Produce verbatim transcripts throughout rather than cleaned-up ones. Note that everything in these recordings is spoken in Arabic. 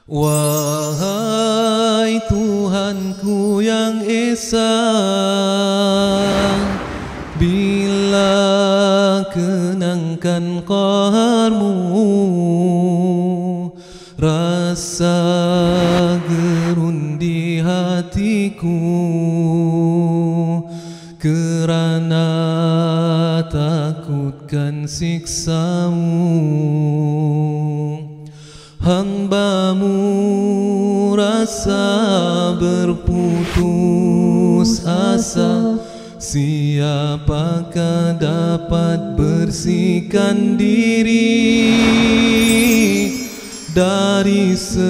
Wahai Tuhanku yang Esa, bila kenangkan qaharmu, rasa gerun di hatiku, kerana takutkan siksamu. Hambamu rasa berputus asa, siapakah dapat bersihkan diri dari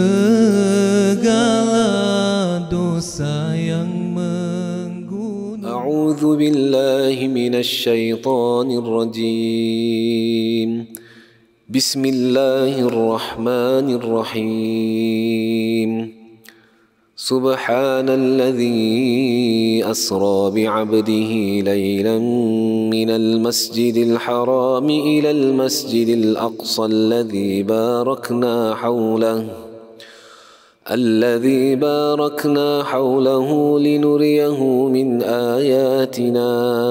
segala dosa yang mengguna. A'udzu billahi minasy syaithanir rajim. Bismillahirrahmanirrahim. Subhanalladzi asra bi'abdihi laylan minal masjidil harami ilal masjidil aqsa alladzi barakna hawlahu الذي باركنا حوله لنريه من آياتنا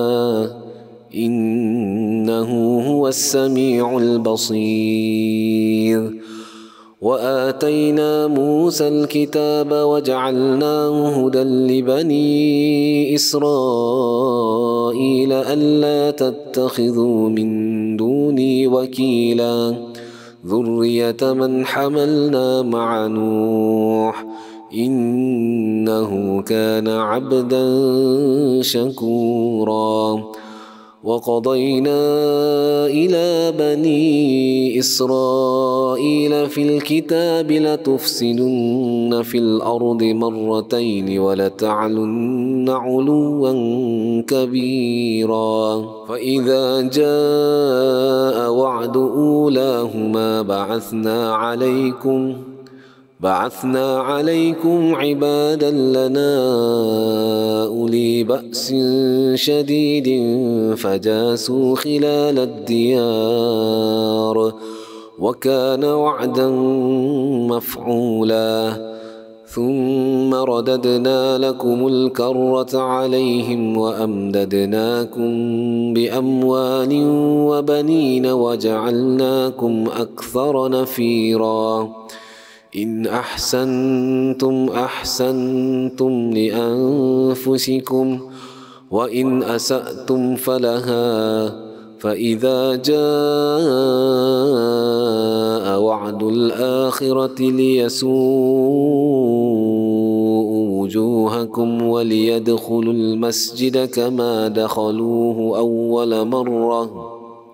إنه هو السميع البصير وآتينا موسى الكتاب وجعلناه هدى لبني إسرائيل ألا تتخذوا من دوني وكيلا ذرية من حملنا مع نوح إنه كان عبدا شكورا وقضينا إلى بني إسرائيل في الكتاب لتفسدن في الأرض مرتين ولتعلن علوا كبيرا فإذا جاء وعد أولاهما بعثنا عليكم بعثنا عليكم عبادا لنا أولي بأس شديد فجاسوا خلال الديار وكان وعدا مفعولا ثم رددنا لكم الكرة عليهم وأمددناكم بأموال وبنين وجعلناكم أكثر نفيرا إن أحسنتم أحسنتم لأنفسكم وإن أسأتم فلها فإذا جاء وعد الآخرة ليسوءوا وجوهكم وليدخلوا المسجد كما دخلوه أول مرة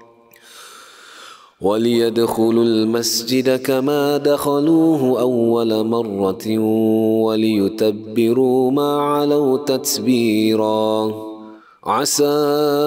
وليدخلوا المسجد كما دخلوه أول مرة وليتبروا ما علوا تتبيرا عسى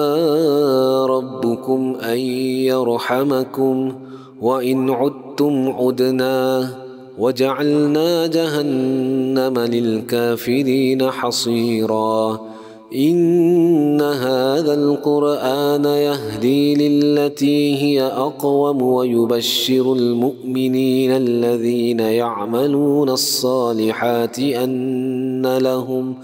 ربكم أن يرحمكم وإن عدتم عدنا وجعلنا جهنم للكافرين حصيرا إن هذا القرآن يهدي للتي هي أقوم ويبشر المؤمنين الذين يعملون الصالحات أن لهم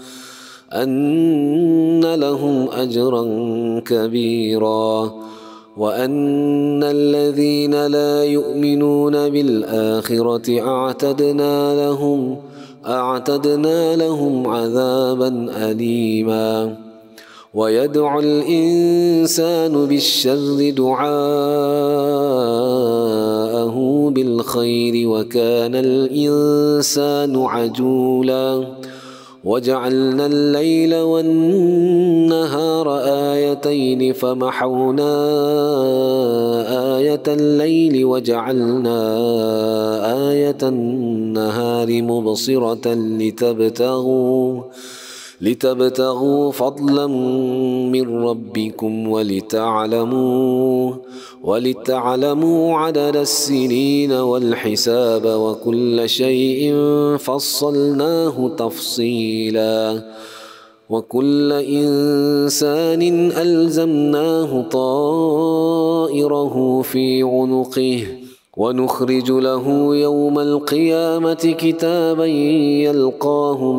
أن لهم أجرا كبيرا وأن الذين لا يؤمنون بالآخرة أعتدنا لهم أعتدنا لهم عذابا أليما ويدعو الإنسان بالشر دعاءه بالخير وكان الإنسان عجولا وجعلنا الليل والنهار آيتين فمحونا آية الليل وجعلنا آية النهار مبصرة لتبتغوا لتبتغوا فضلا من ربكم ولتعلموا ولتعلموا عدد السنين والحساب وكل شيء فصلناه تفصيلا وكل إنسان ألزمناه طائره في عنقه ونخرج له يوم القيامة كتابا يلقاه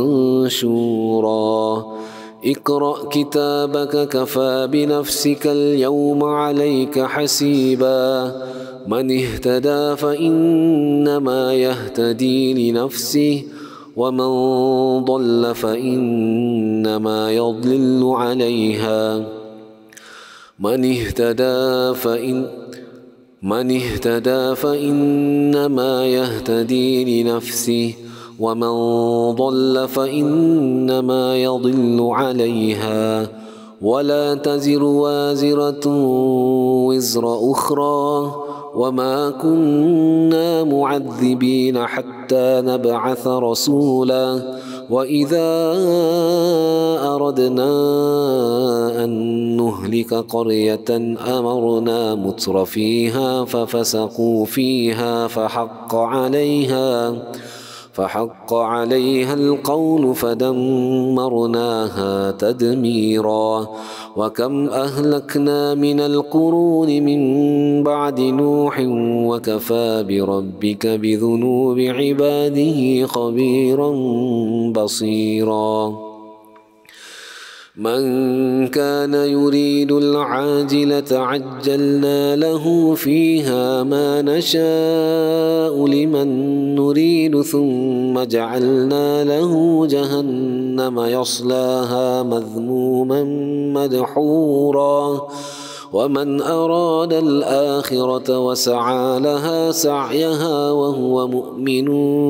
منشورا اقرأ كتابك كفى بنفسك اليوم عليك حسيبا من اهتدى فإنما يهتدي لنفسه ومن ضل فإنما يضل عليها من اهتدى فإن من اهتدى فإنما يهتدي لنفسه ومن ضل فإنما يضل عليها ولا تزر وازرة وزر أخرى وما كنا معذبين حتى نبعث رسولا وإذا أردنا أن نهلك قرية أمرنا متر فيها ففسقوا فيها فحق عليها فحق عليها القول فدمرناها تدميرا وكم أهلكنا من القرون من بعد نوح وكفى بربك بذنوب عباده خبيرا بصيرا من كان يريد العاجلة عجلنا له فيها ما نشاء لمن نريد ثم جعلنا له جهنم يصلاها مذموما مدحورا ومن أراد الآخرة وسعى لها سعيها وهو مؤمن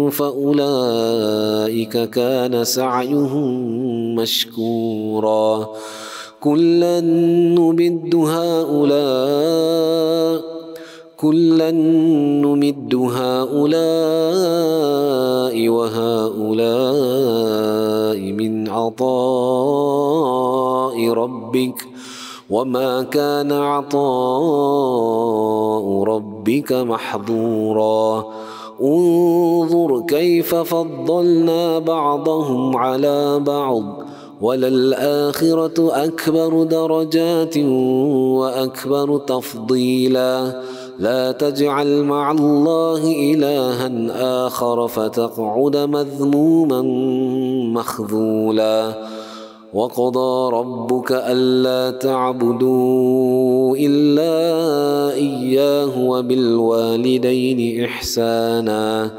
فأولئك كان سعيهم مشكورا كلا نمد هؤلاء كلا نمد هؤلاء وهؤلاء من عطاء ربك وما كان عطاء ربك محظورا انظر كيف فضلنا بعضهم على بعض وللآخرة أكبر درجات وأكبر تفضيلا لا تجعل مع الله إلها آخر فتقعد مذموما مخذولا وقضى ربك ألا تعبدوا إلا إياه وبالوالدين إحسانا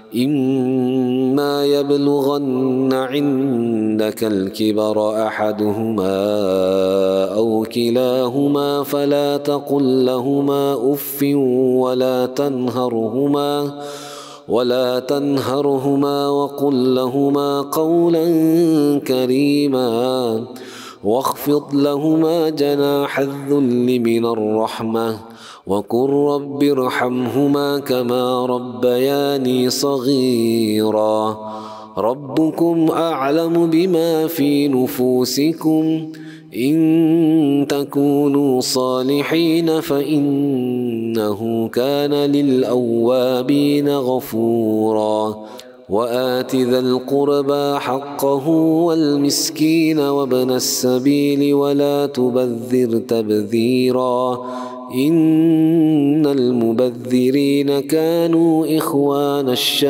إما يبلغن عندك الكبر أحدهما أو كلاهما فلا تقل لهما أف ولا تنهرهما ولا تنهرهما وقل لهما قولا كريما واخفض لهما جناح الذل من الرحمة وقل رب ارحمهما كما ربياني صغيرا ربكم أعلم بما في نفوسكم إن تكونوا صالحين فإنه كان للأوابين غفورا وآت ذا القربى حقه والمسكين وابن السبيل ولا تبذر تبذيرا إن المبذرين كانوا إخوان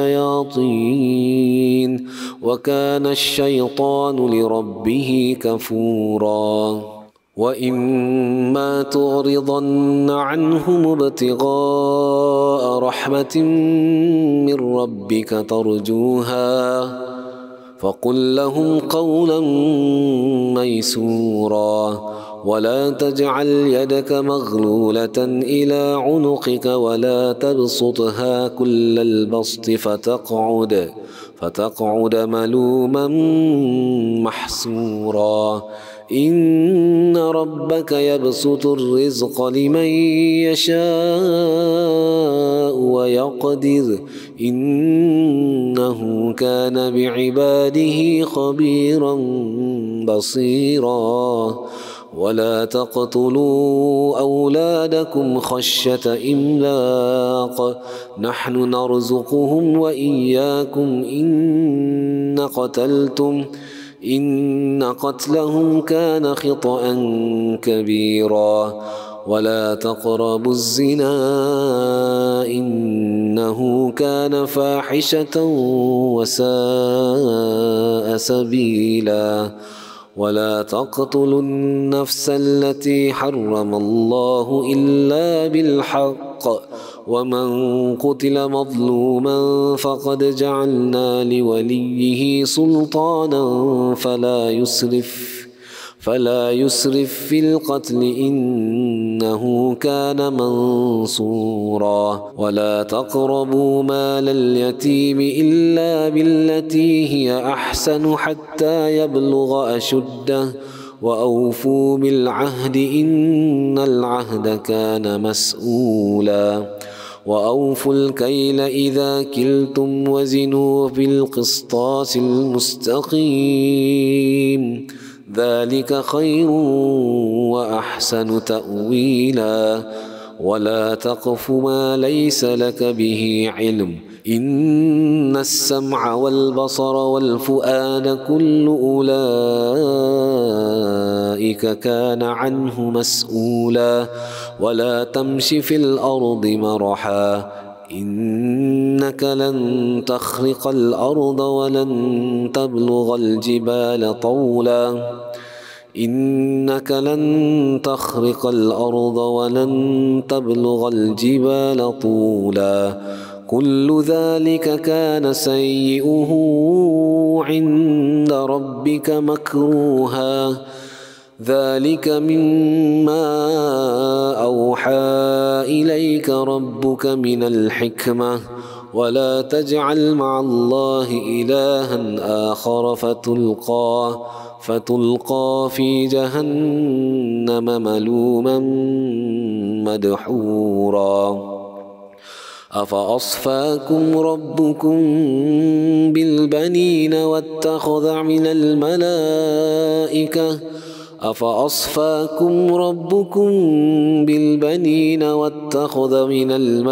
الشياطين وكان الشيطان لربه كفورا وإما تعرضن عنهم ابتغاء رحمة من ربك ترجوها فقل لهم قولا ميسورا ولا تجعل يدك مغلولة إلى عنقك ولا تبسطها كل البسط فتقعد فتقعد ملوما محسورا إن ربك يبسط الرزق لمن يشاء ويقدر إنه كان بعباده خبيرا بصيرا ولا تقتلوا أولادكم خشية إملاق نحن نرزقهم وإياكم إن قتلتم إن قتلهم كان خطأ كبيرا ولا تقربوا الزنا إنه كان فاحشة وساء سبيلا ولا تقتلوا النفس التي حرم الله إلا بالحق ومن قتل مظلوما فقد جعلنا لوليه سلطانا فلا يسرف فلا يسرف في القتل إنه كان منصورا ولا تقربوا مال اليتيم إلا بالتي هي أحسن حتى يبلغ أشده وأوفوا بالعهد إن العهد كان مسؤولا وأوفوا الكيل إذا كلتم وزنوا بالقسطاس المستقيم ذلك خير وأحسن تأويلا ولا تقف ما ليس لك به علم إن السمع والبصر والفؤاد كل أولئك كان عنه مسؤولا ولا تمش في الأرض مرحا إنك لن تخرق الأرض ولن تبلغ الجبال طولا إنك لن تخرق الأرض ولن تبلغ الجبال طولا كل ذلك كان سيئه عند ربك مكروها ذلك مما أوحى إليك ربك من الحكمة ولا تجعل مع الله إلها آخر فتلقى فتلقى في جهنم ملوما مدحورا أفأصفاكم ربكم بالبنين واتخذ من الملائكة أفأصفاكم ربكم بالبنين واتخذ من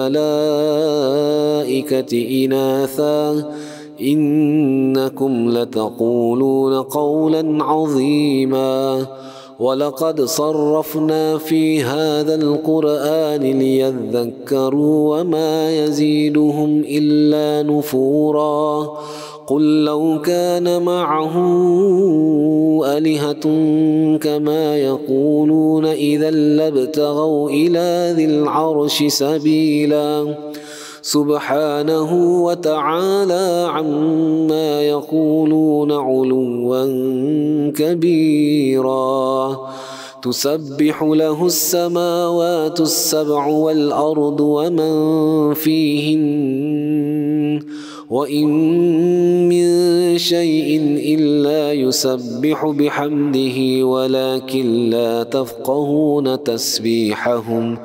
الملائكة إناثا إنكم لتقولون قولا عظيما ولقد صرفنا في هذا القرآن ليذكروا وما يزيدهم إلا نفورا قل لو كان معه آلهة كما يقولون إذا لابتغوا إلى ذي العرش سبيلا سبحانه وتعالى عما يقولون علوا كبيرا تسبح له السماوات السبع والأرض ومن فيهن وإن من شيء إلا يسبح بحمده ولكن لا تفقهون تسبيحهم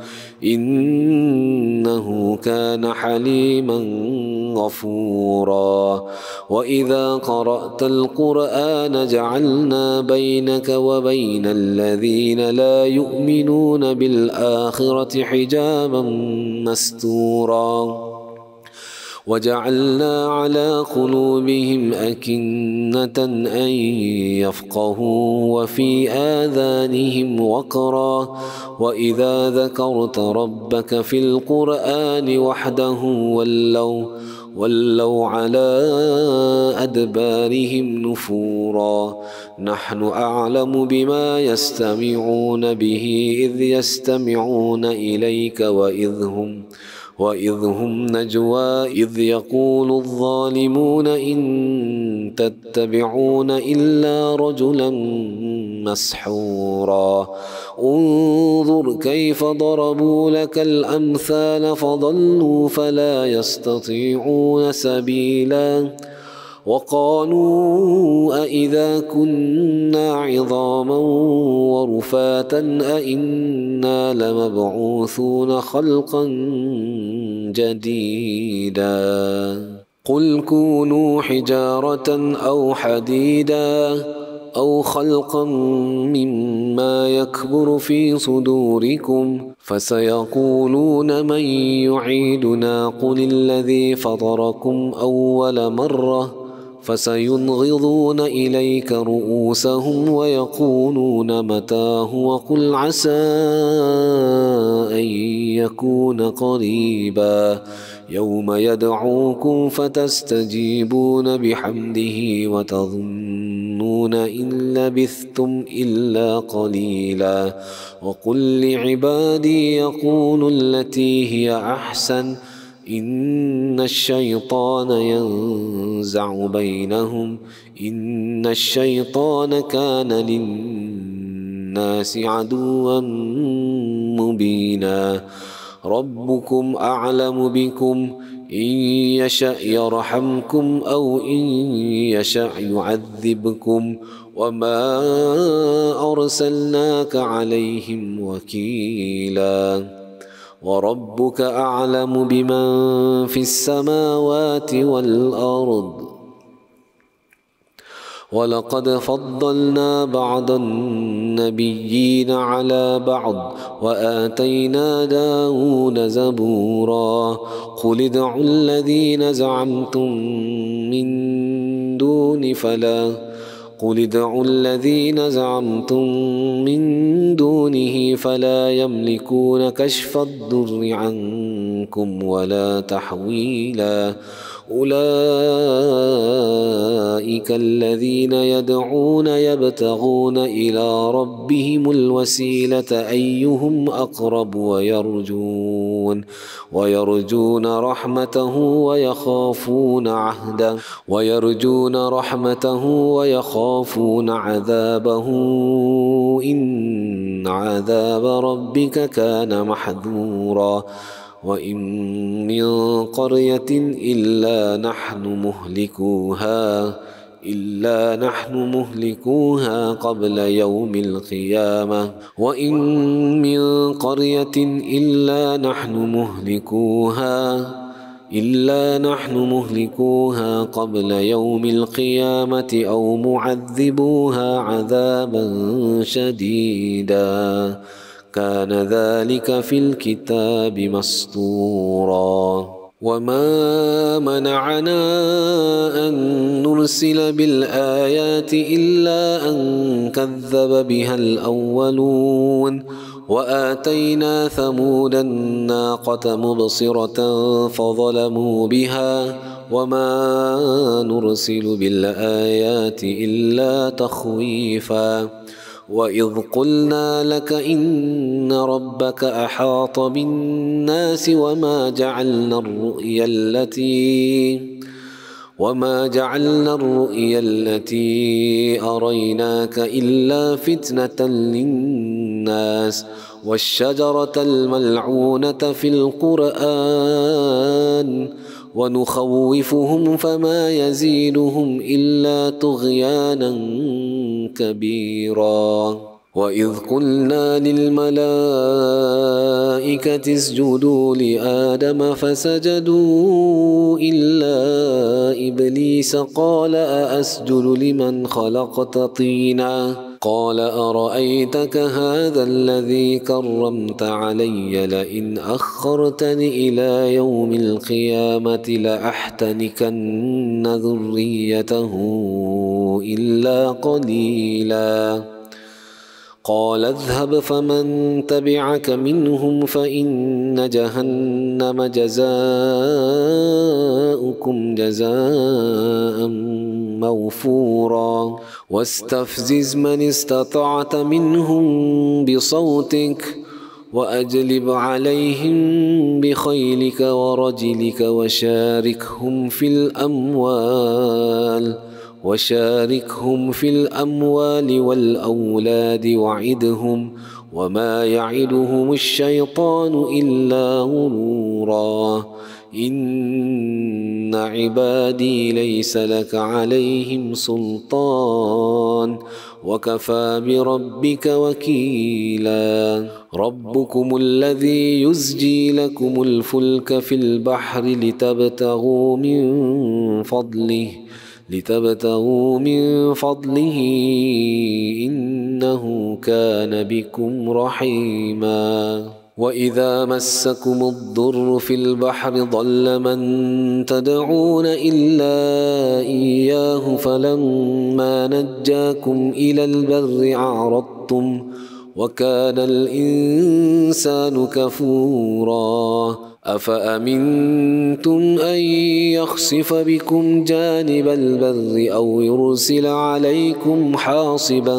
إنه كان حليما غفورا وإذا قرأت القرآن جعلنا بينك وبين الذين لا يؤمنون بالآخرة حجابا مستورا وجعلنا على قلوبهم أكنة أن يفقهوا وفي آذانهم وقرا وإذا ذكرت ربك في القرآن وحده ولوا ولوا على أدبارهم نفورا نحن أعلم بما يستمعون به إذ يستمعون إليك وإذ هم وإذ هم نجوى إذ يقول الظالمون إن تتبعون إلا رجلا مسحورا انظر كيف ضربوا لك الأمثال فضلوا فلا يستطيعون سبيلا وقالوا أإذا كنا عظاما ورفاتا أإنا لمبعوثون خلقا جديدا قل كونوا حجارة أو حديدا أو خلقا مما يكبر في صدوركم فسيقولون من يعيدنا قل الذي فطركم أول مرة فسينغضون إليك رؤوسهم ويقولون متاه وقل عسى أن يكون قريبا يوم يدعوكم فتستجيبون بحمده وتظنون إن لبثتم إلا قليلا وقل لعبادي يقولوا التي هي أحسن إن الشيطان ينزع بينهم إن الشيطان كان للناس عدوا مبينا ربكم أعلم بكم إن يشأ يرحمكم أو إن يشأ يعذبكم وما أرسلناك عليهم وكيلا وربك أعلم بمن في السماوات والأرض ولقد فضلنا بعض النبيين على بعض وآتينا داود زبورا قل ادعوا الذين زعمتم من دون فلا قل ادعوا الذين زعمتم من دونه فلا يملكون كشف الضر عنكم ولا تحويلا أولئك الذين يدعون يبتغون إلى ربهم الوسيلة أيهم أقرب ويرجون ويرجون رحمته ويخافون عهده ويرجون رحمته ويخافون عذابه إن عذاب ربك كان محذورا وإن من قرية إلا نحن مهلكوها إلا نحن مهلكوها قبل يوم القيامة وإن من قرية إلا نحن مهلكوها إلا نحن مهلكوها قبل يوم القيامة أو معذبوها عذابا شديدا كان ذلك في الكتاب مسطورا وما منعنا أن نرسل بالآيات إلا أن كذب بها الأولون وآتينا ثمود الناقة مبصرة فظلموا بها وما نرسل بالآيات إلا تخويفا وإذ قلنا لك إن ربك أحاط بالناس وما جعلنا الرؤيا التي وما جعلنا الرؤيا التي أريناك إلا فتنة للناس والشجرة الملعونة في القرآن ونخوفهم فما يزيدهم إلا طغيانا كبيرا وإذ قلنا للملائكة اسجدوا لآدم فسجدوا إلا إبليس قال أأسجد لمن خلقت طينا قال أرأيتك هذا الذي كرمت علي لئن أخرتني إلى يوم القيامة لأحتنكن ذريته إلا قليلا قال اذهب فمن تبعك منهم فإن جهنم جزاؤكم جزاء موفورا واستفزز من استطعت منهم بصوتك وأجلب عليهم بخيلك ورجلك وشاركهم في الأموال وشاركهم في الأموال والأولاد وعدهم وما يعدهم الشيطان إلا غرورا إن عبادي ليس لك عليهم سلطان وكفى بربك وكيلا ربكم الذي يزجي لكم الفلك في البحر لتبتغوا من فضله لتبتغوا من فضله إنه كان بكم رحيما وإذا مسكم الضر في البحر ضل من تدعون إلا إياه فلما نجاكم إلى البر أعرضتم وكان الإنسان كفورا أفأمنتم أن يخسف بكم جانب البر أو يرسل عليكم حاصبا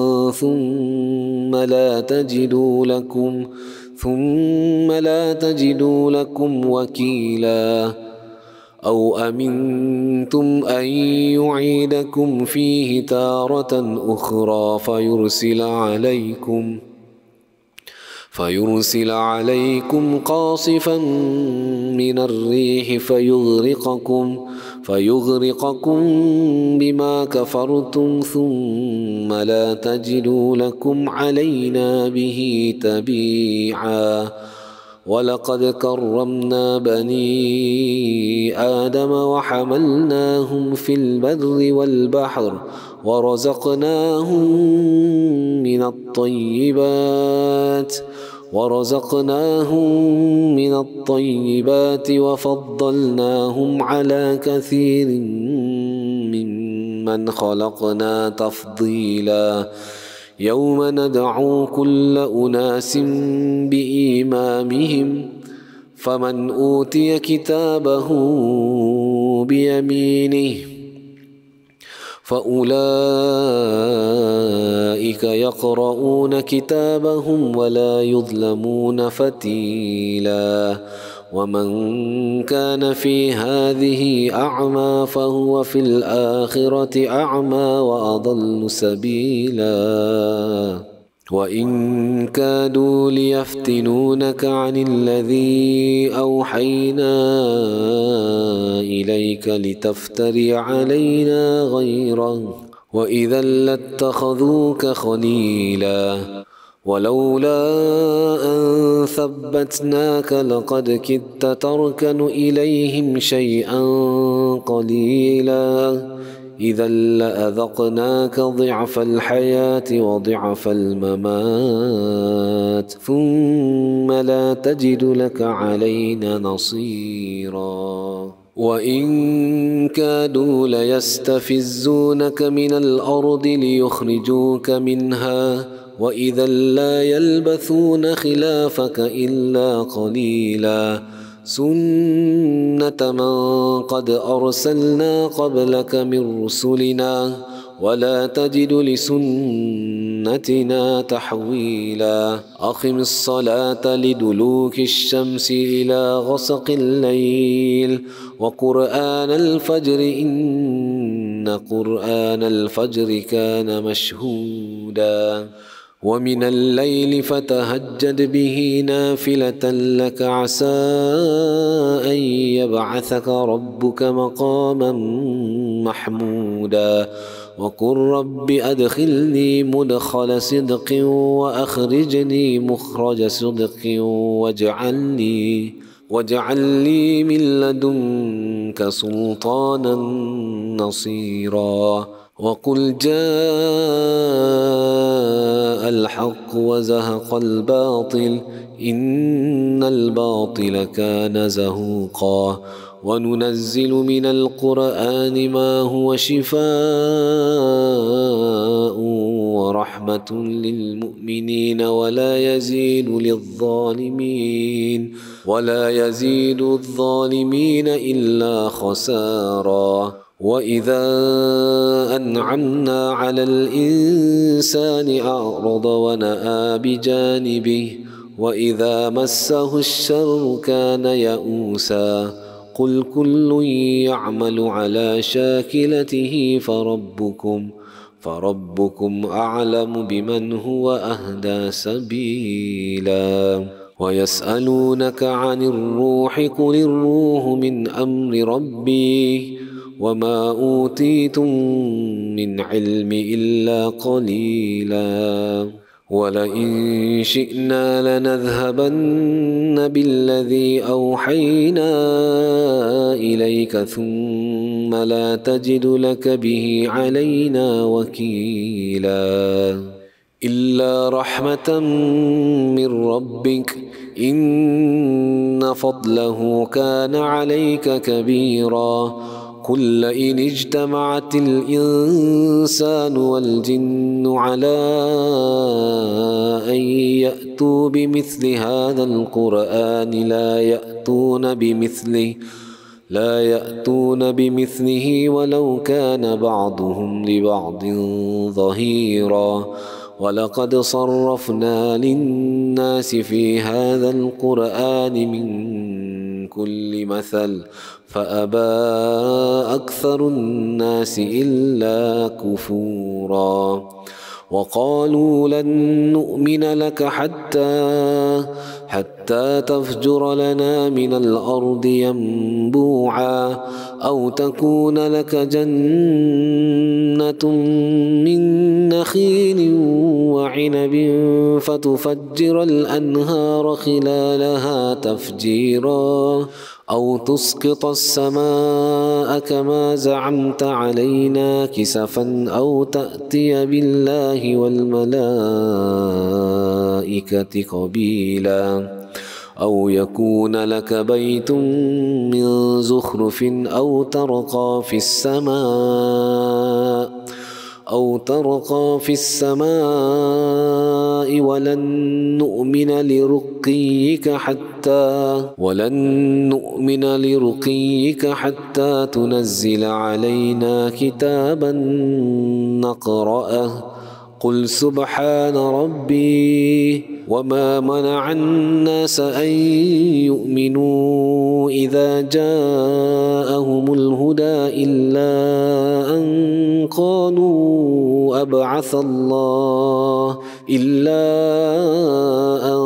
ثم لا تجدوا لكم ثم لا تجدوا لكم وكيلا أو أمنتم أن يعيدكم فيه تارة أخرى فيرسل عليكم فيرسل عليكم قاصفا من الريح فيغرقكم فيغرقكم بما كفرتم ثم لا تجدوا لكم علينا به تبيعا ولقد كرمنا بني آدم وحملناهم في البر والبحر ورزقناهم من الطيبات ورزقناهم من الطيبات وفضلناهم على كثير ممن خلقنا تفضيلا يوم ندعو كل أناس بإمامهم فمن أوتي كتابه بيمينه فأولئك يقرؤون كتابهم ولا يظلمون فتيلا ومن كان في هذه أعمى فهو في الآخرة أعمى وأضل سبيلا وإن كادوا ليفتنونك عن الذي أوحينا إليك لتفتري علينا غيره وإذا لاتخذوك خليلا ولولا أن ثبتناك لقد كدت تركن إليهم شيئا قليلا إذا لأذقناك ضعف الحياة وضعف الممات ثم لا تجد لك علينا نصيرا وإن كادوا ليستفزونك من الأرض ليخرجوك منها وإذا لا يلبثون خلافك إلا قليلا سنة من قد أرسلنا قبلك من رسلنا ولا تجد لسنتنا تحويلا أقم الصلاة لدلوك الشمس إلى غسق الليل وقرآن الفجر إن قرآن الفجر كان مشهودا ومن الليل فتهجد به نافلة لك عسى أن يبعثك ربك مقاما محمودا وقل رب أدخلني مدخل صدق وأخرجني مخرج صدق واجعل لي واجعل لي من لدنك سلطانا نصيرا وقل جاء الحق وزهق الباطل إن الباطل كان زهوقا وننزل من القرآن ما هو شفاء ورحمة للمؤمنين ولا يزيد للظالمين ولا يزيد الظالمين إلا خسارا وإذا أنعمنا على الإنسان أعرض ونأى بجانبه وإذا مسه الشر كان يئوسا قل كل يعمل على شاكلته فربكم فربكم أعلم بمن هو أهدى سبيلا ويسألونك عن الروح قل الروح من أمر ربي وما أوتيتم من علم إلا قليلا ولئن شئنا لنذهبن بالذي أوحينا إليك ثم لا تجد لك به علينا وكيلا إلا رحمة من ربك إن فضله كان عليك كبيرا. قل إن اجتمعت الإنسان والجن على أن يأتوا بمثل هذا القرآن لا يأتون بمثله لا يأتون بمثله ولو كان بعضهم لبعض ظهيرا. ولقد صرفنا للناس في هذا القرآن من كل مثل فأبى أكثر الناس إلا كفورا. وقالوا لن نؤمن لك حتى حتى تفجر لنا من الأرض ينبوعا أو تكون لك جنة من نخيل وعنب فتفجر الأنهار خلالها تفجيرا أو تسقط السماء كما زعمت علينا كسفا أو تأتي بالله والملائكة قبيلا أو يكون لك بيت من زخرف أو ترقى في السماء أو ترقى في السماء ولن نؤمن لرقيك حتى ولن نؤمن لرقيك حتى تنزل علينا كتابا نقرأه. قل سبحان ربي وما منع الناس أن يؤمنوا إذا جاءهم الهدى إلا أن قالوا أبعث الله إلا أن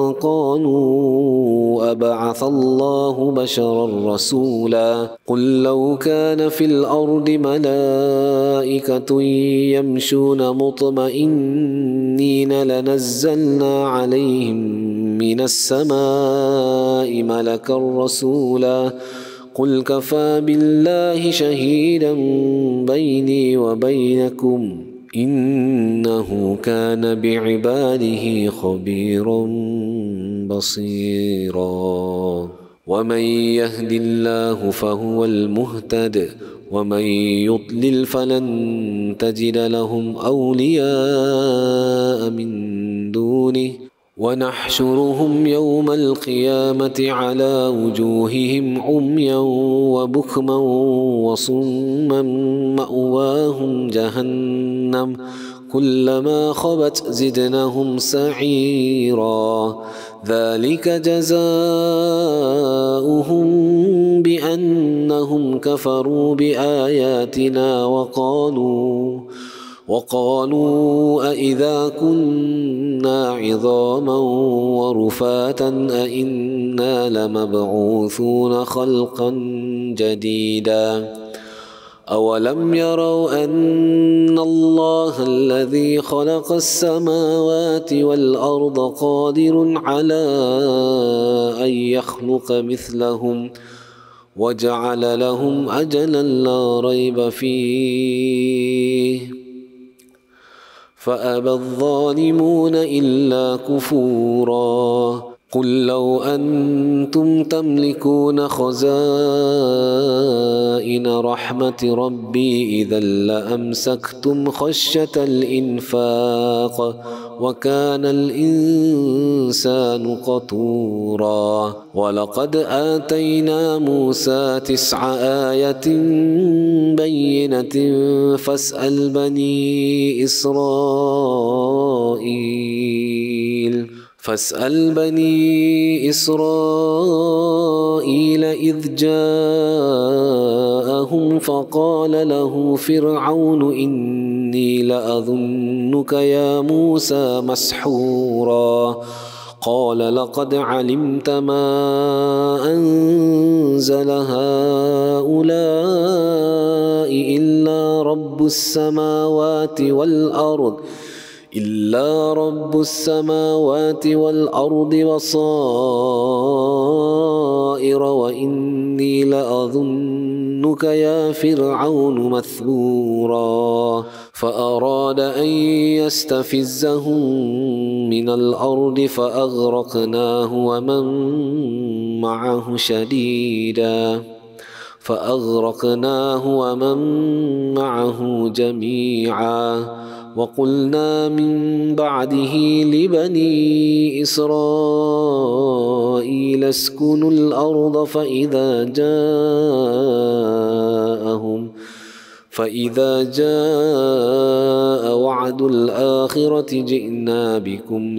قالوا أبعث الله بشرا رسولا. قل لو كان في الأرض ملائكة يمشون مطمئنين لنزلنا عليهم من السماء ملكا رسولا. قل كفى بالله شهيدا بيني وبينكم إنه كان بعباده خبيرا بصيرا. ومن يهد الله فهو المهتد ومن يضلل فلن تجد لهم أولياء من دونه ونحشرهم يوم القيامة على وجوههم عميا وبكما وصما مأواهم جهنم كلما خبت زدناهم سعيرا. ذلك جزاؤهم بأنهم كفروا بآياتنا وقالوا وقالوا أإذا كنا عظاما ورفاتا أإنا لمبعوثون خلقا جديدا. أولم يروا أن الله الذي خلق السماوات والأرض قادر على أن يخلق مثلهم وجعل لهم أجلا لا ريب فيه فأبى الظالمون إلا كفورا. قل لو أنتم تملكون خزائن رحمة ربي إذا لأمسكتم خشية الإنفاق وكان الإنسان قتورا. ولقد آتينا موسى تسع آيات بينة فاسأل بني إسرائيل فاسأل بني إسرائيل إذ جاءهم فقال له فرعون إني لأظنك يا موسى مسحورا. قال لقد علمت ما أنزل هؤلاء إلا رب السماوات والأرض إلا رب السماوات والأرض بصائر وإني لأظنك جنودك يا فرعون مثبورا فأراد أن يستفزهم من الأرض فأغرقناه ومن معه شديدا فأغرقناه ومن معه جميعا وقلنا من بعده لبني إسرائيل اسكنوا الأرض فإذا جاءهم فإذا جاء وعد الآخرة جئنا بكم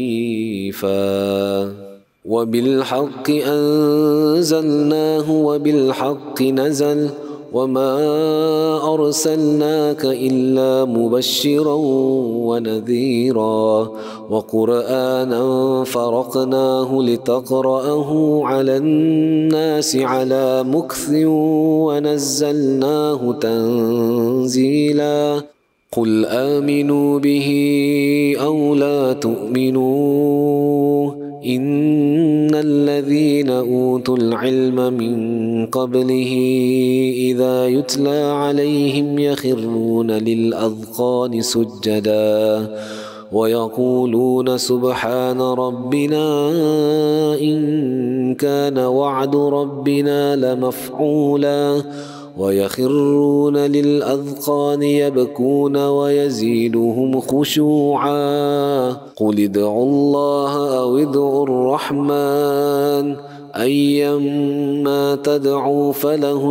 لفيفا وبالحق أنزلناه وبالحق نزل وما أرسلناك إلا مبشرا ونذيرا وقرآنا فرقناه لتقرأه على الناس على مكث ونزلناه تنزيلا قل آمنوا به أو لا تؤمنوا إن الذين أوتوا العلم من قبله إذا يتلى عليهم يخرون للأذقان سجدا ويقولون سبحان ربنا إن كان وعد ربنا لمفعولا ويخرون للأذقان يبكون ويزيدهم خشوعا قل ادعوا الله أو ادعوا الرحمن أيما تدعوا فله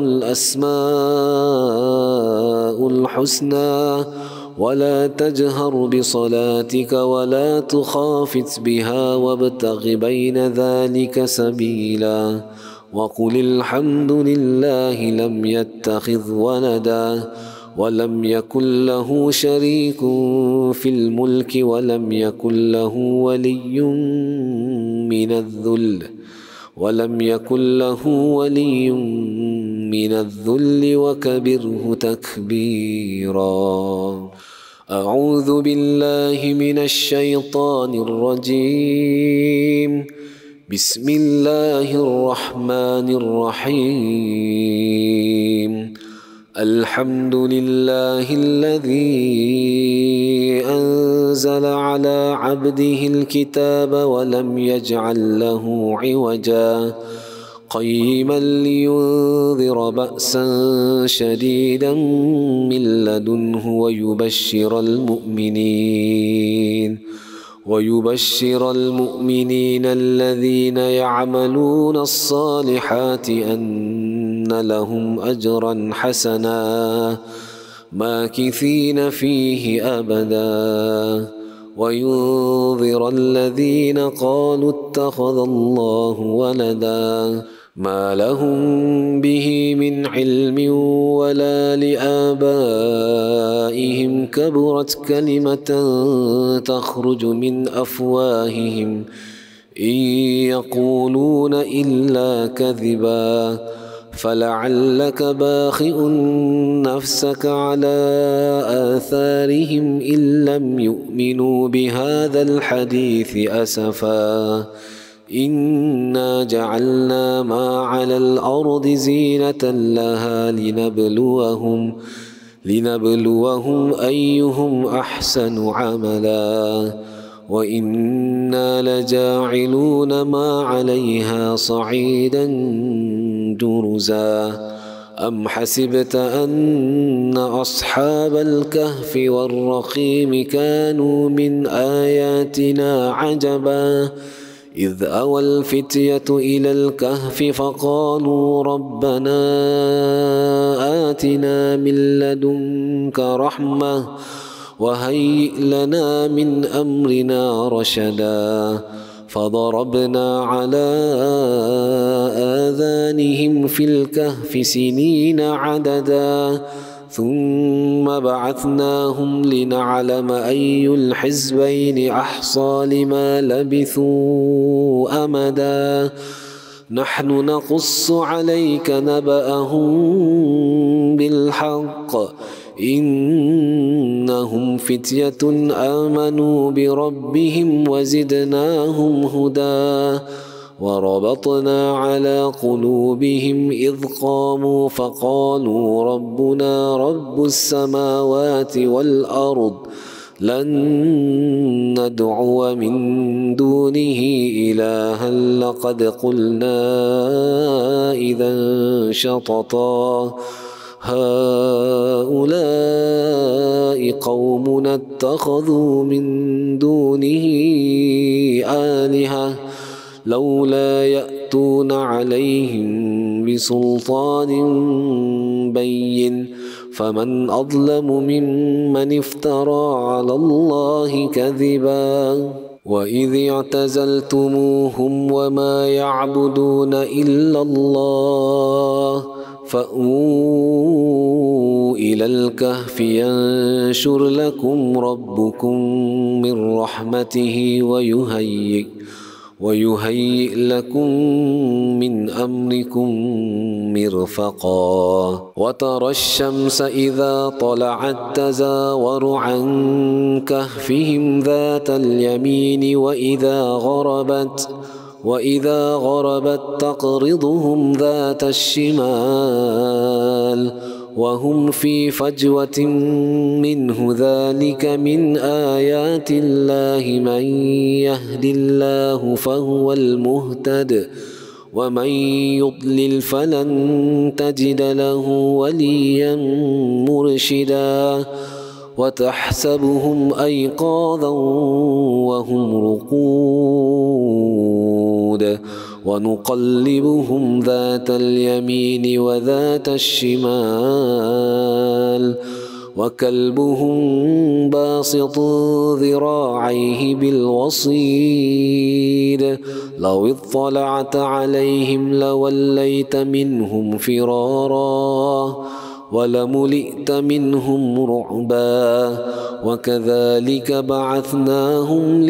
الأسماء الحسنى ولا تجهر بصلاتك ولا تخافت بها وابتغ بين ذلك سبيلا وقل الحمد لله لم يتخذ ولدا ولم يكن له شريك في الملك ولم يكن له ولي من الذل ولم يكن له ولي من الذل وكبره تكبيرا أعوذ بالله من الشيطان الرجيم بسم الله الرحمن الرحيم الحمد لله الذي أنزل على عبده الكتاب ولم يجعل له عوجا قيما لينذر بأسا شديدا من لدنه ويبشر المؤمنين ويبشر المؤمنين الذين يعملون الصالحات أن لهم أجرا حسنا ماكثين فيه أبدا وينذر الذين قالوا اتخذ الله ولدا ما لهم به من علم ولا لآبائهم كبرت كلمة تخرج من أفواههم إن يقولون إلا كذبا فلعلك باخئ نفسك على آثارهم إن لم يؤمنوا بهذا الحديث أسفا إنا جعلنا ما على الأرض زينة لها لنبلوهم لنبلوهم أيهم أحسن عملا وإنا لجاعلون ما عليها صعيدا جرزا أم حسبت أن أصحاب الكهف والرقيم كانوا من آياتنا عجبا إذ أوى الفتية إلى الكهف فقالوا ربنا آتنا من لدنك رحمة وهيئ لنا من أمرنا رشدا فضربنا على آذانهم في الكهف سنين عددا ثم بعثناهم لنعلم أي الحزبين أحصى لما لبثوا أمدا نحن نقص عليك نبأهم بالحق إنهم فتية آمنوا بربهم وزدناهم هدى وربطنا على قلوبهم إذ قاموا فقالوا ربنا رب السماوات والأرض لن ندعو من دونه إلها لقد قلنا إذا شططا هؤلاء قومنا اتخذوا من دونه آلهة لولا يأتون عليهم بسلطان بين فمن أظلم ممن افترى على الله كذبا وإذ اعتزلتموهم وما يعبدون إلا الله فأووا إلى الكهف ينشر لكم ربكم من رحمته ويهيئ ويهيئ لكم من أمركم مرفقا وترى الشمس إذا طلعت تزاور عن كهفهم ذات اليمين وإذا غربت وإذا غربت تقرضهم ذات الشمال وهم في فجوة منه ذلك من آيات الله من يهد الله فهو المهتد ومن يضلل فلن تجد له وليا مرشدا وتحسبهم أيقاظا وهم رقود ونقلبهم ذات اليمين وذات الشمال وكلبهم باسط ذراعيه بالوصيد لو اطلعت عليهم لوليت منهم فرارا ولملئت منهم رعبا وكذلك بعثناهم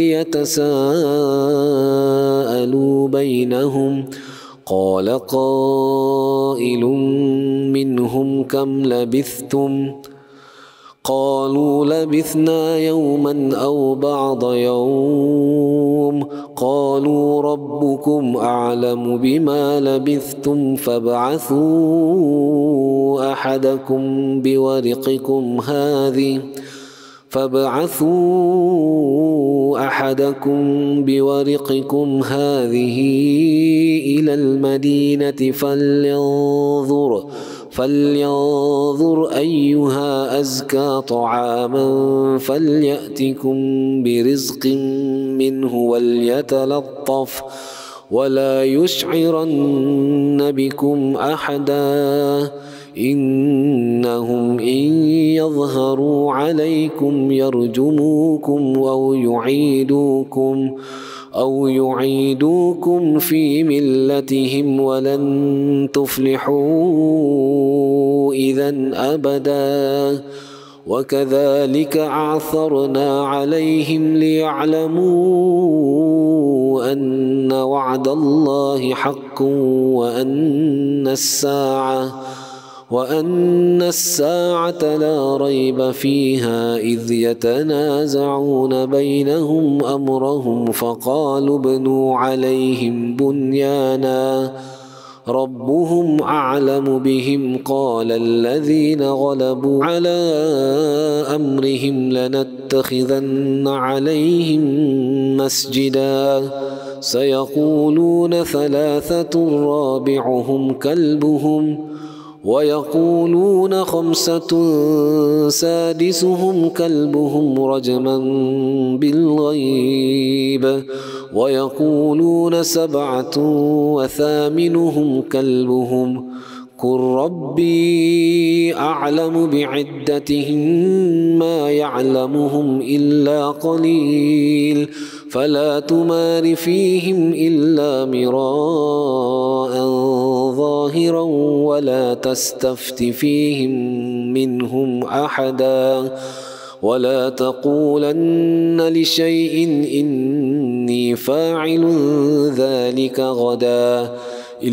ليتساءلوا بينهم قال قائل منهم كم لبثتم قالوا لبثنا يوما أو بعض يوم قالوا ربكم أعلم بما لبثتم فابعثوا أحدكم بورقكم هذه فابعثوا أحدكم بورقكم هذه إلى المدينة فلينظر فلينظر أيها أزكى طعاما فليأتكم برزق منه وليتلطف ولا يشعرن بكم أحدا إنهم إن يظهروا عليكم يرجموكم أو يعيدوكم أو يعيدوكم في ملتهم ولن تفلحوا إذا أبدا وكذلك أعثرنا عليهم ليعلموا أن وعد الله حق وأن الساعة وأن الساعة لا ريب فيها إذ يتنازعون بينهم أمرهم فقالوا ابنوا عليهم بنيانا ربهم أعلم بهم قال الذين غلبوا على أمرهم لنتخذن عليهم مسجدا سيقولون ثلاثة رابعهم كلبهم ويقولون خمسة سادسهم كلبهم رجما بالغيب ويقولون سبعة وثامنهم كلبهم قل ربي أعلم بعدتهم ما يعلمهم إلا قليل فلا تمار فيهم إلا مراء ظاهرا ولا تستفت فيهم منهم أحدا ولا تقولن لشيء إني فاعل ذلك غدا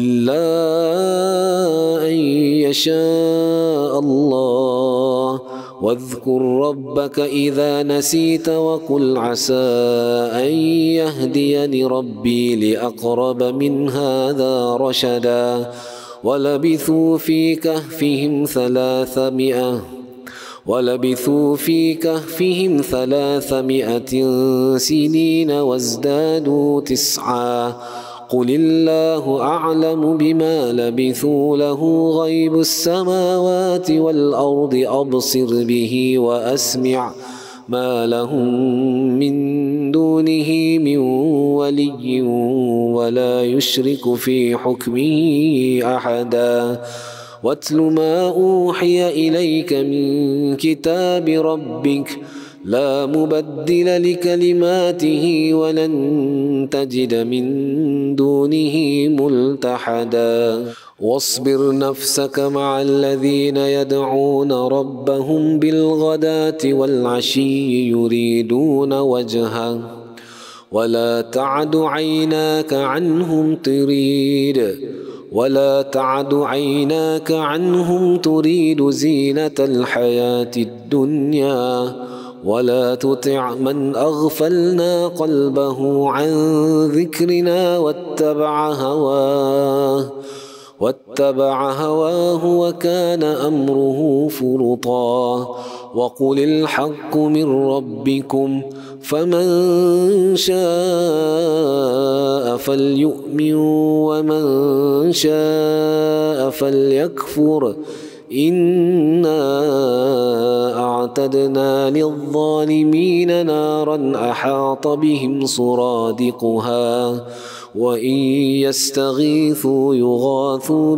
إلا أن يشاء الله واذكر ربك إذا نسيت وقل عسى أن يهديني ربي لأقرب من هذا رشدا ولبثوا في كهفهم ثلاثمائة ولبثوا في كهفهم ثلاثمائة سنين وازدادوا تسعا قل الله أعلم بما لبثوا له غيب السماوات والأرض أبصر به وأسمع ما لهم من دونه من ولي ولا يشرك في حكمه أحدا واتل ما أوحي إليك من كتاب ربك لا مبدل لكلماته ولن تجد من دونه ملتحدا واصبر نفسك مع الذين يدعون ربهم بالغداة والعشي يريدون وجهه ولا تعد عيناك عنهم تريد ولا تعد عيناك عنهم تريد زينة الحياة الدنيا ولا تطع من أغفلنا قلبه عن ذكرنا واتبع هواه واتبع هواه وكان أمره فرطا وقل الحق من ربكم فمن شاء فليؤمن ومن شاء فليكفر إنا أعتدنا للظالمين نارا أحاط بهم سرادقها وإن يستغيثوا يغاثوا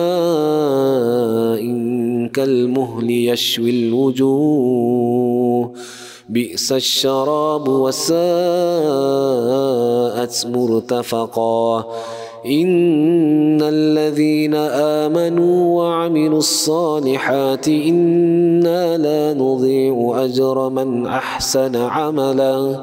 بماء كالمهل يشوي الوجوه بئس الشراب وساءت مرتفقا إن الذين آمنوا وعملوا الصالحات إنا لا نضيع أجر من أحسن عملا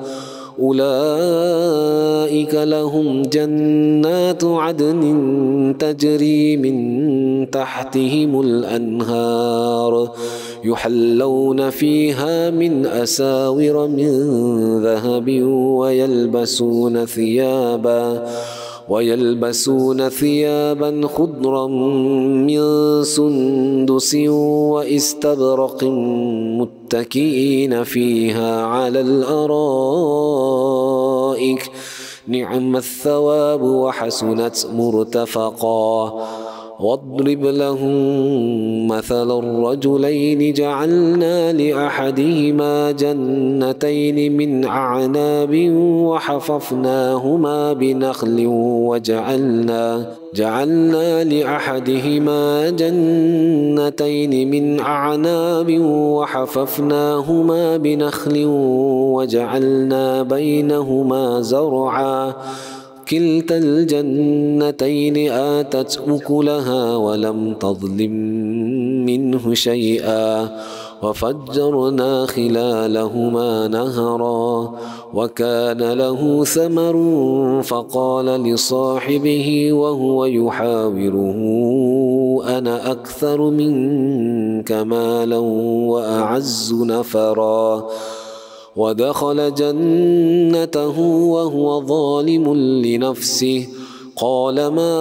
أولئك لهم جنات عدن تجري من تحتهم الأنهار يحلون فيها من أساور من ذهب ويلبسون ثيابا ويلبسون ثيابا خضرا من سندس واستبرق متكئين فيها على الأرائك نعم الثواب وحسنت مرتفقا واضرب لهم مثل الرجلين جعلنا لأحدهما جنتين من أعناب وحففناهما بنخل وجعلنا جعلنا لأحدهما جنتين من أعناب وحففناهما بنخل وجعلنا بينهما زرعا كلتا الجنتين آتت أكلها ولم تظلم منه شيئا وفجرنا خلالهما نهرا وكان له ثمر فقال لصاحبه وهو يحاوره أنا أكثر منك مالا وأعز نفرا ودخل جنته وهو ظالم لنفسه قال ما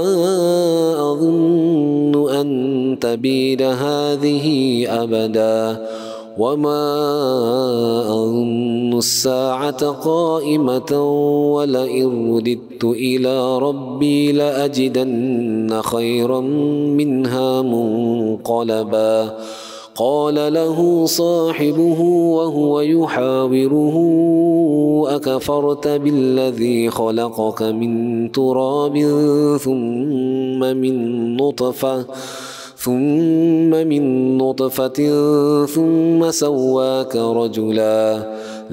أظن أن تبيد هذه أبدا وما أظن الساعة قائمة ولئن رددت إلى ربي لأجدن خيرا منها منقلبا قال له صاحبه وهو يحاوره أكفرت بالذي خلقك من تراب ثم من نطفة ثم من نطفة ثم سواك رجلا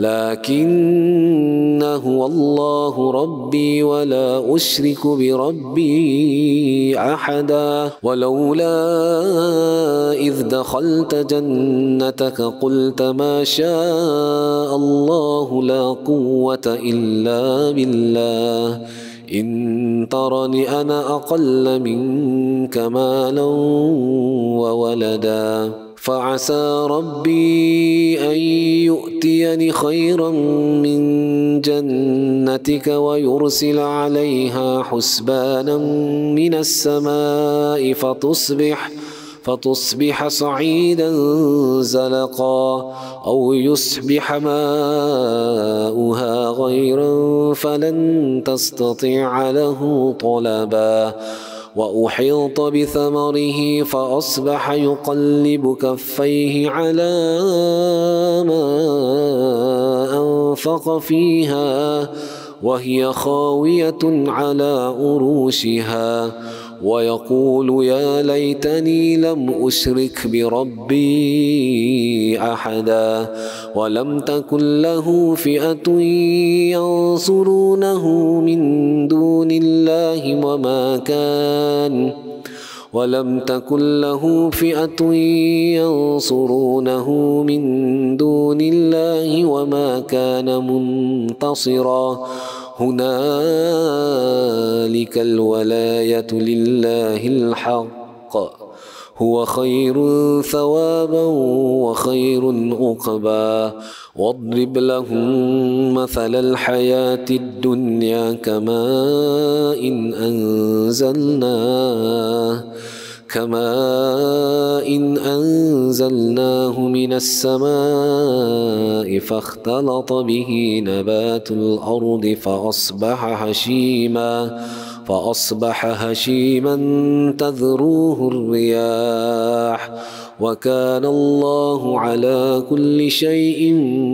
لكن هو الله ربي ولا أشرك بربي أحدا ولولا إذ دخلت جنتك قلت ما شاء الله لا قوة إلا بالله إن ترني أنا أقل منك مالا وولدا فعسى ربي أن يؤتيني خيرا من جنتك ويرسل عليها حسبانا من السماء فتصبح فتصبح صعيدا زلقا أو يصبح ماؤها غيرا فلن تستطيع له طلبا وأحيط بثمره فأصبح يقلب كفيه على ما أنفق فيها وهي خاوية على عروشها ويقول يا ليتني لم أشرك بربي أحدا ولم تكن له فئة ينصرونه من دون الله وما كان ولم تكن له فئة ينصرونه من دون الله وما كان منتصرا هنالك الولاية لله الحق هو خير ثوابا وخير عقبا واضرب لهم مثل الحياة الدنيا كماء إن أنزلناه كماء إن أنزلناه من السماء فاختلط به نبات الأرض فأصبح هشيما فأصبح هشيما تذروه الرياح وكان الله على كل شيء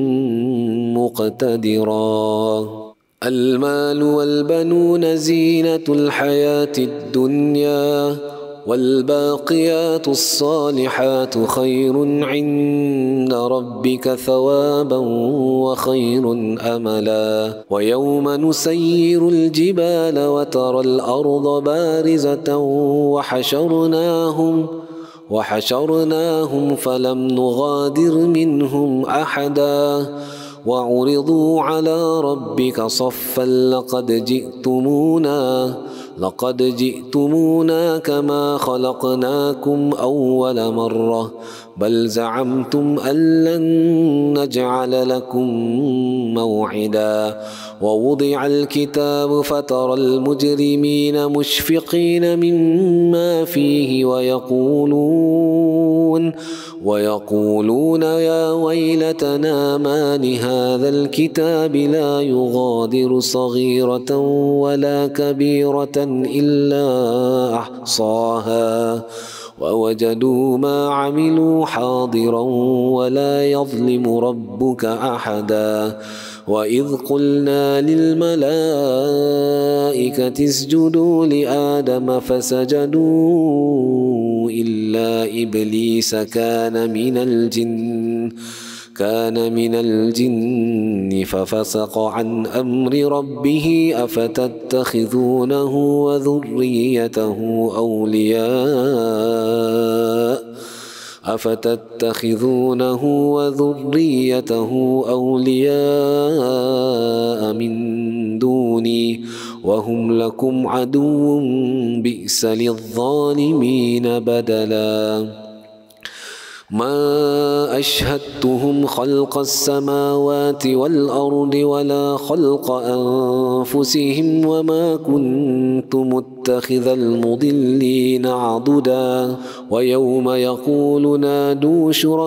مقتدرا المال والبنون زينة الحياة الدنيا والباقيات الصالحات خير عند ربك ثوابا وخير أملا ويوم نسير الجبال وترى الأرض بارزة وحشرناهم وحشرناهم فلم نغادر منهم أحدا وعرضوا على ربك صفا لقد جئتمونا لقد جئتمونا كما خلقناكم أول مرة بل زعمتم أن لن نجعل لكم موعدا ووضع الكتاب فترى المجرمين مشفقين مما فيه ويقولون ويقولون يا ويلتنا ما لهذا الكتاب لا يغادر صغيرة ولا كبيرة إلا أحصاها ووجدوا ما عملوا حاضرا ولا يظلم ربك أحدا وإذ قلنا للملائكة اسجدوا لآدم فسجدوا إلا إبليس كان من الجن كان من الجن ففسق عن أمر ربه أفتتخذونه وذريته أولياء أفتتخذونه وذريته أولياء من دوني وهم لكم عدو بئس للظالمين بدلا ما أشهدتهم خلق السماوات والأرض ولا خلق أنفسهم وما كنت متخذ المضلين عضدا ويوم يقول نادوا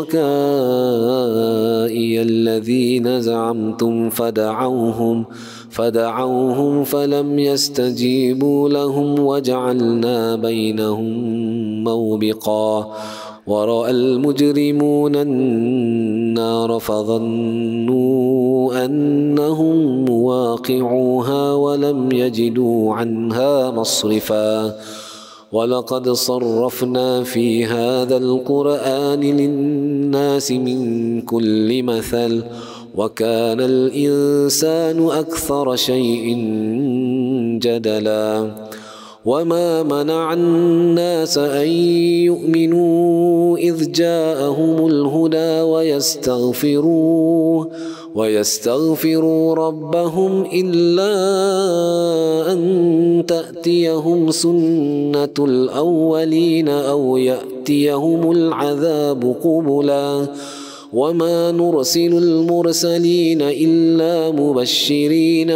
شركائي الذين زعمتم فدعوهم فدعوهم فلم يستجيبوا لهم وجعلنا بينهم موبقا ورأى المجرمون النار فظنوا أنهم مواقعوها ولم يجدوا عنها مصرفا ولقد صرفنا في هذا القرآن للناس من كل مثل وكان الإنسان أكثر شيء جدلا وما منع الناس أن يؤمنوا إذ جاءهم الهدى ويستغفروه ويستغفروا ربهم إلا أن تأتيهم سنة الأولين أو يأتيهم العذاب قبلا وما نرسل المرسلين إلا مبشرين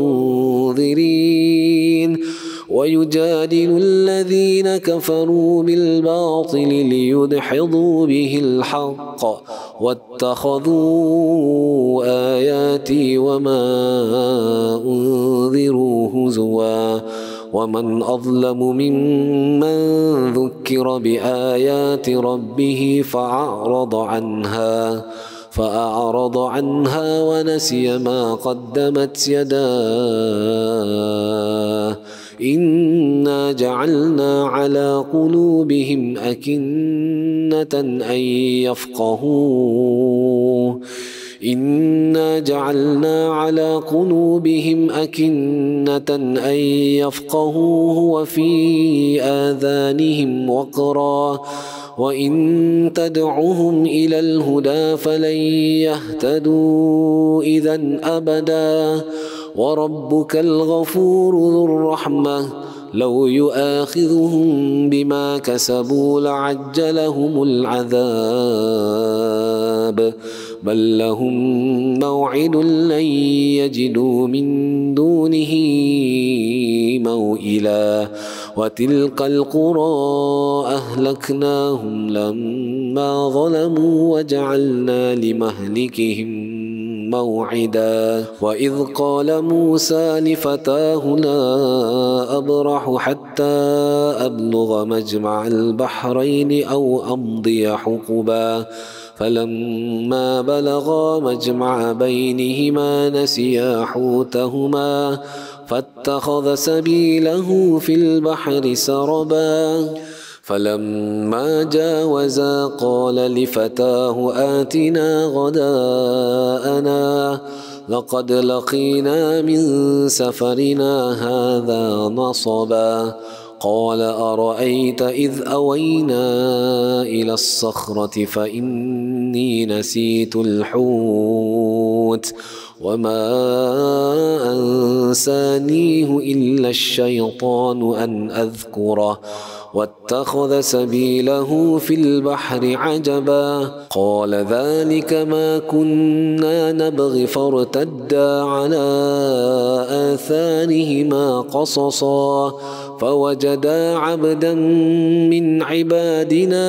ومنذرين ويجادل الذين كفروا بالباطل ليدحضوا به الحق واتخذوا آياتي وما أنذروا هزوا ومن أظلم ممن ذكر بآيات ربه فأعرض عنها فأعرض عنها ونسي ما قدمت يداه إنا جعلنا على قلوبهم أكنة أن يفقهوه إنا جعلنا على قلوبهم أكنة أن يفقهوه وفي آذانهم وقرا وإن تدعهم إلى الهدى فلن يهتدوا إذا أبدا وربك الغفور ذو الرحمة لو يؤاخذهم بما كسبوا لعجلهم العذاب بل لهم موعد لن يجدوا من دونه موئلا وتلك القرى أهلكناهم لما ظلموا وجعلنا لمهلكهم موعدا وإذ قال موسى لفتاه لا أبرح حتى أبلغ مجمع البحرين أو أمضي حقبا فلما بلغا مجمع بينهما نسيا حوتهما فاتخذ سبيله في البحر سربا فلما جاوزا قال لفتاه آتنا غداءنا لقد لقينا من سفرنا هذا نصبا قال أرأيت إذ أوينا إلى الصخرة فإني نسيت الحوت وما أنسانيه إلا الشيطان أن أذكره واتخذ سبيله في البحر عجبا قال ذلك ما كنا نبغي فارتدا على آثارهما قصصا فوجدا عبدا من عبادنا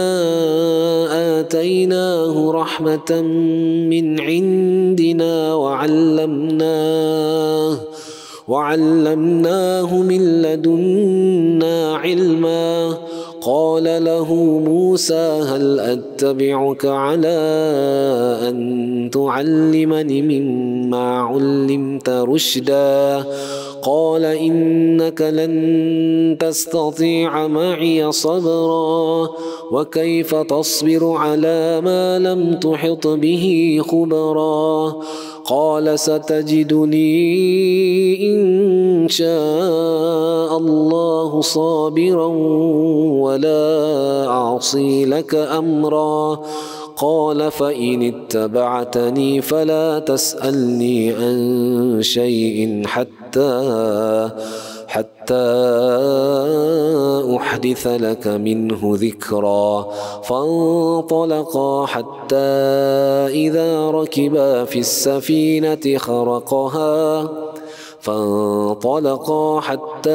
آتيناه رحمة من عندنا وعلمناه وعلمناه من لدنا علما قال له موسى هل أتبعك على أن تعلمني مما علمت رشدا قال إنك لن تستطيع معي صبرا وكيف تصبر على ما لم تحط به خبرا قال ستجدني إن شاء الله صابرا ولا أعصي لك أمرا قال فإن اتبعتني فلا تسألني عن شيء حتى حتى أحدث لك منه ذكرا فانطلقا حتى إذا ركبا في السفينة خرقها فانطلقا حتى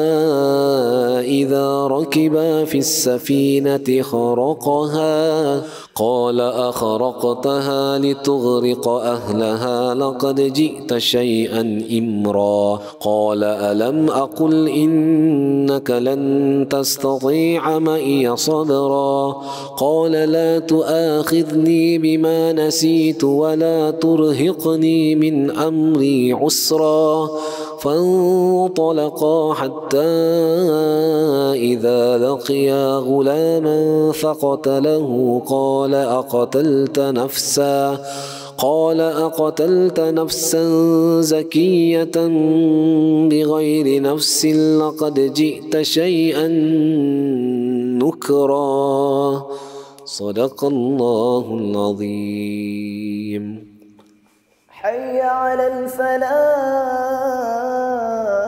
إذا ركبا في السفينة خرقها قال أخرقتها لتغرق أهلها لقد جئت شيئا إمرا قال ألم أقل إنك لن تستطيع معي صبرا قال لا تؤاخذني بما نسيت ولا ترهقني من أمري عسرا فانطلقا حتى إذا لقيا غلاما فقتله قال أقتلت نفسا قال أقتلت نفسا زكية بغير نفس لقد جئت شيئا نكرا. صدق الله العظيم. حي على الفلاح.